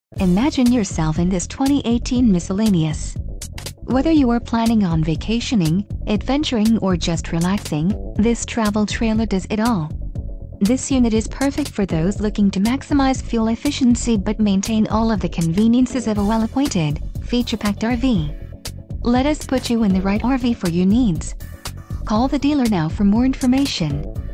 Imagine yourself in this 2018 Miscellaneous. Whether you are planning on vacationing, adventuring or just relaxing, this travel trailer does it all. This unit is perfect for those looking to maximize fuel efficiency but maintain all of the conveniences of a well-appointed, feature-packed RV. Let us put you in the right RV for your needs. Call the dealer now for more information.